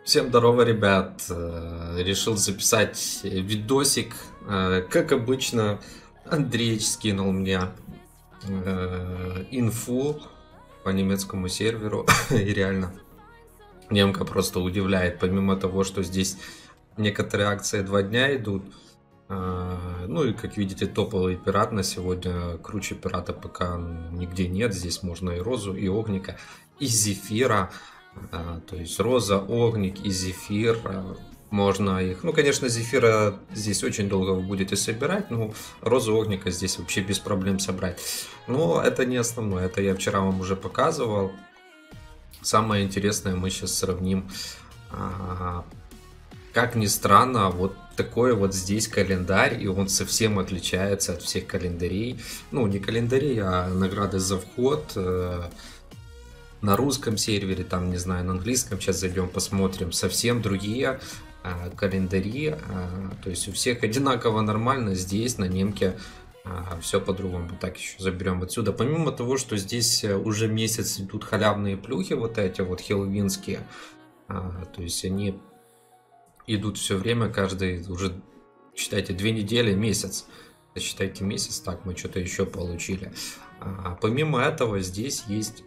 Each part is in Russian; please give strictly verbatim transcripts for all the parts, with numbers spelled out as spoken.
Всем здорово, ребят. Э, Решил записать видосик. Э, Как обычно, Андреич скинул мне э, инфу по немецкому серверу. И реально, немка просто удивляет. Помимо того, что здесь некоторые акции два дня идут. э, Ну и, как видите, топовый пират на сегодня. Круче пирата пока нигде нет. Здесь можно и розу, и огника, и зефира. А, то есть роза, огник и зефир. а, Можно их... Ну, конечно, зефира здесь очень долго вы будете собирать, но розу, огника здесь вообще без проблем собрать. Но это не основное, это я вчера вам уже показывал. Самое интересное мы сейчас сравним. А, Как ни странно, вот такой вот здесь календарь, и он совсем отличается от всех календарей. Ну, не календарей, а награды за вход. э, на русском сервере, там, не знаю, на английском, сейчас зайдем, посмотрим, совсем другие а, календари, а, то есть у всех одинаково нормально, здесь на немке а, все по-другому. Так, еще заберем отсюда. Помимо того, что здесь уже месяц идут халявные плюхи, вот эти вот хеллоуинские, а, то есть они идут все время, каждый уже, считайте, две недели, месяц. Считайте месяц, так, мы что-то еще получили. А, помимо этого, здесь есть...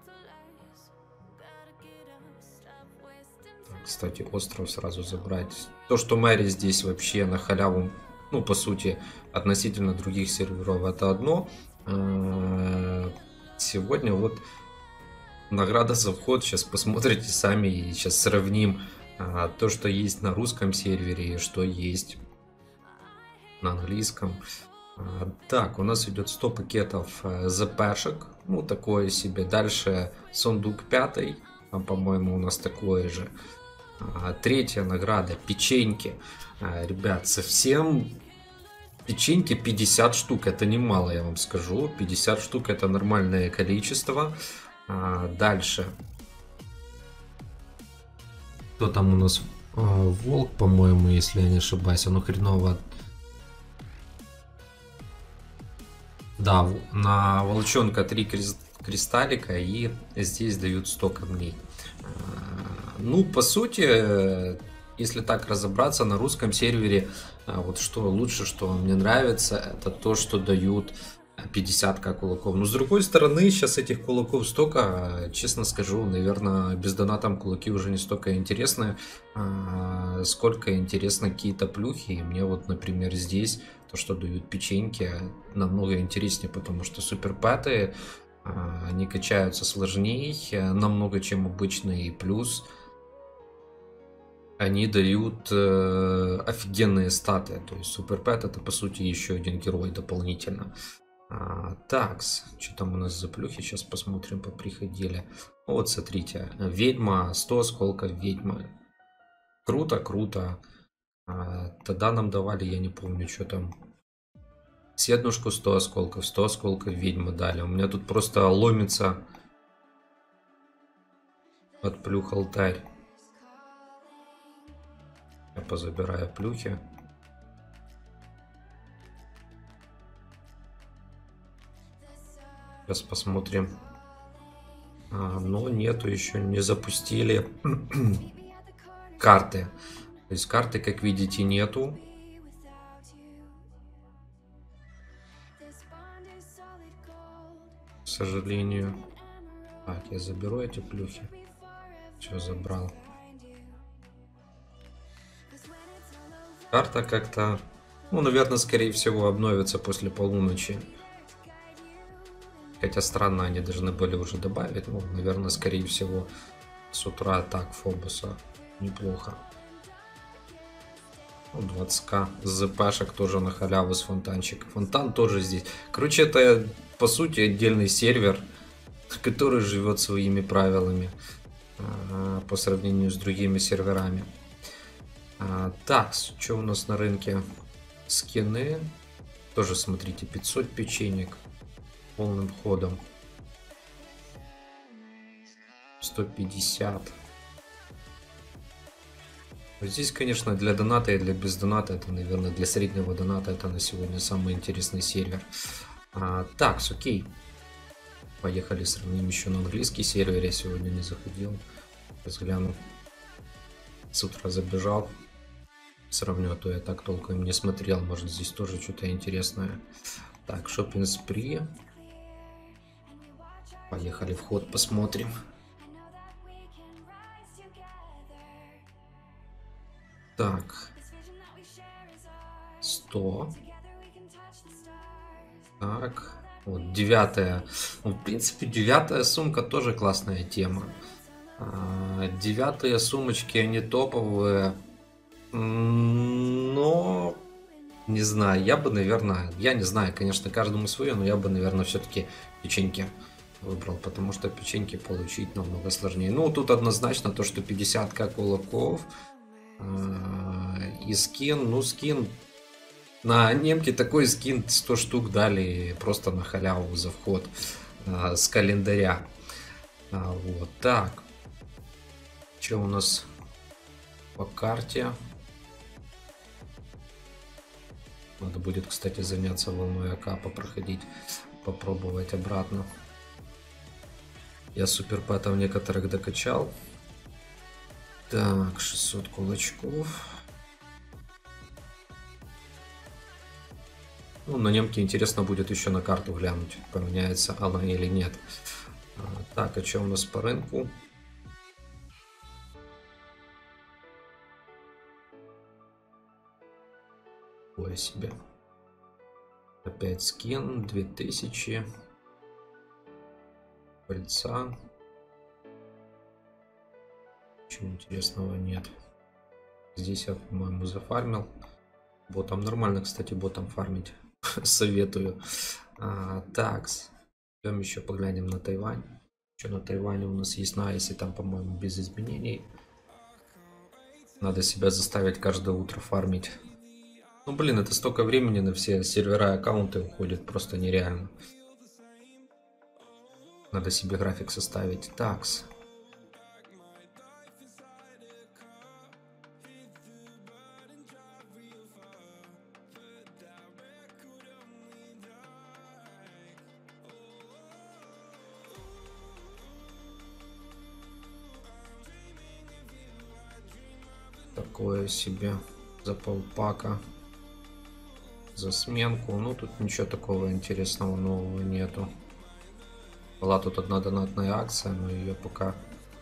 Кстати, остров сразу забрать. То, что Мэри здесь вообще на халяву, ну, по сути, относительно других серверов, это одно. А, Сегодня вот награда за вход. Сейчас посмотрите сами и сейчас сравним а, то, что есть на русском сервере и что есть на английском. А, Так, у нас идет сто пакетов э, ЗПшек. Ну, такое себе. Дальше сундук пятый. а, По-моему, у нас такое же. А, Третья награда, печеньки. А, Ребят, совсем печеньки пятьдесят штук, это немало, я вам скажу. пятьдесят штук это нормальное количество. А, Дальше. Кто там у нас? А, Волк, по-моему, если я не ошибаюсь. Оно хреново. Да, в- на волчонка три кристаллика и здесь дают сто камней. А, Ну, по сути, э, если так разобраться, на русском сервере, а, вот что лучше, что мне нравится, это то, что дают а, пятьдесят к кулаков. Но с другой стороны, сейчас этих кулаков столько, а, честно скажу, наверное, без донатом кулаки уже не столько интересны, а, сколько интересны какие-то плюхи. И мне вот, например, здесь то, что дают печеньки, намного интереснее, потому что суперпэты, а, они качаются сложнее намного, чем обычные, и плюс они дают э, офигенные статы. То есть суперпэт это по сути еще один герой дополнительно. А, такс, что там у нас за плюхи? Сейчас посмотрим, поприходили. Вот, смотрите, ведьма, сто осколков ведьмы. Круто, круто. А, тогда нам давали, я не помню, что там. Седнушку сто осколков, сто осколков ведьмы дали. У меня тут просто ломится от плюх алтарь. Я позабираю плюхи. Сейчас посмотрим. А, но нету, еще не запустили карты. То есть карты, как видите, нету. К сожалению. Так, я заберу эти плюхи. Все, забрал. Карта как-то, ну, наверное, скорее всего, обновится после полуночи. Хотя странно, они должны были уже добавить. Ну, наверное, скорее всего, с утра так Фобуса. Неплохо. Ну, двадцать тысяч ЗПшек тоже на халяву с фонтанчика. Фонтан тоже здесь. Короче, это по сути отдельный сервер, который живет своими правилами а, по сравнению с другими серверами. А, так, что у нас на рынке? Скины. Тоже смотрите, пятьсот печенек полным ходом. сто пятьдесят. Здесь, конечно, для доната и для без доната, это, наверное, для среднего доната, это на сегодня самый интересный сервер. А, так, окей. Поехали, сравним еще на английский сервер. Я сегодня не заходил. Взгляну. с утра забежал. Сравню, а то я так толком не смотрел. Может, здесь тоже что-то интересное. Так, шоппинг спри. Поехали в ход, посмотрим. Так. сто. Так. Вот девятая. Ну, в принципе, девятая сумка тоже классная тема. А, девятые сумочки, они топовые. Но... Не знаю, я бы, наверное... Я не знаю, конечно, каждому свое, но я бы, наверное, все-таки печеньки выбрал, потому что печеньки получить намного сложнее. Ну, тут однозначно то, что пятьдесят как кулаков. И скин, ну, скин... На немке такой скин сто штук дали просто на халяву за вход а, с календаря. А, вот так. Что у нас по карте? Надо будет, кстати, заняться волной АК, попроходить, попробовать обратно. Я суперпэтов некоторых докачал. Так, шестьсот кулачков. Ну, на немке интересно будет еще на карту глянуть, поменяется она или нет. А, так, а что у нас по рынку? Ой, себе. Опять скин, две тысячи. Пыльца. Ничего интересного нет. Здесь я, по-моему, зафармил. Ботом нормально, кстати, ботом фармить. Советую. А, так, идем еще поглянем на Тайвань. Что на Тайване у нас есть на айсе, там, по-моему, без изменений. Надо себя заставить каждое утро фармить. Ну, блин, это столько времени на все сервера и аккаунты уходит, просто нереально. Надо себе график составить. Такс. Такое себе за полпака. За сменку. Ну, тут ничего такого интересного нового нету. Была тут одна донатная акция, но ее пока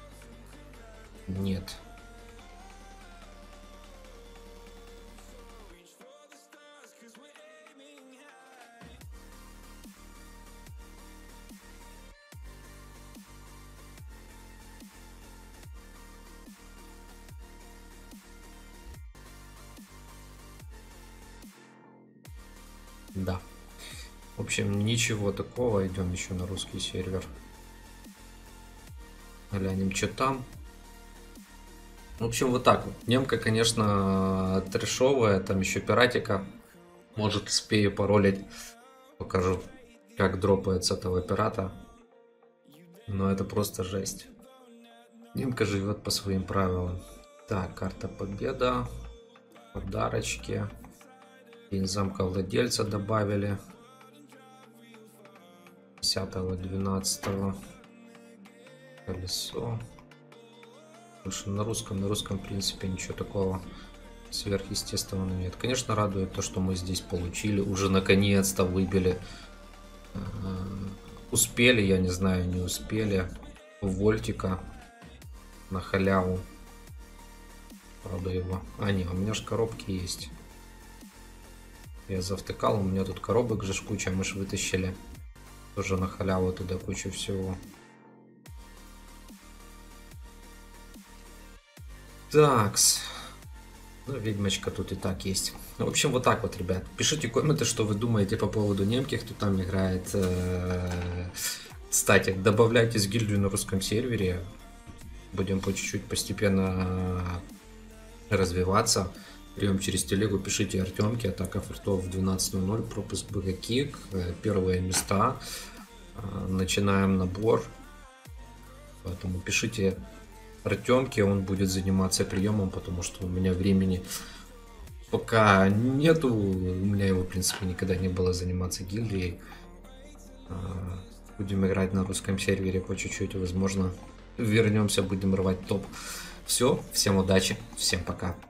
нет. Да. В общем, ничего такого. Идем еще на русский сервер. Глянем, что там. В общем, вот так вот. Немка, конечно, трэшовая. Там еще пиратика. Может, успею паролить. Покажу, как дропает с этого пирата. Но это просто жесть. Немка живет по своим правилам. Так, карта победа. Подарочки. День замка владельца добавили. десятого двенадцатого. Колесо. Больше на русском, на русском, в принципе, ничего такого сверхъестественного нет. Конечно, радует то, что мы здесь получили. Уже наконец-то выбили. Успели, я не знаю, не успели. Вольтика на халяву. Правда его. А, не, у меня же коробки есть. Я завтыкал, у меня тут коробок же куча, мы же вытащили. Тоже на халяву туда кучу всего. Такс. Ну, ведьмочка тут и так есть. В общем, вот так вот, ребят. Пишите комменты, что вы думаете по поводу немки, кто там играет. Кстати, добавляйтесь в гильдию на русском сервере. Будем по чуть-чуть постепенно развиваться. Прием через телегу, пишите Артемке, атака фортов в двенадцать ноль ноль, пропуск БГКик, первые места. Начинаем набор. Поэтому пишите Артемке, он будет заниматься приемом, потому что у меня времени пока нету. У меня его, в принципе, никогда не было заниматься гильдией. Будем играть на русском сервере по чуть-чуть, возможно, вернемся, будем рвать топ. Все, всем удачи, всем пока.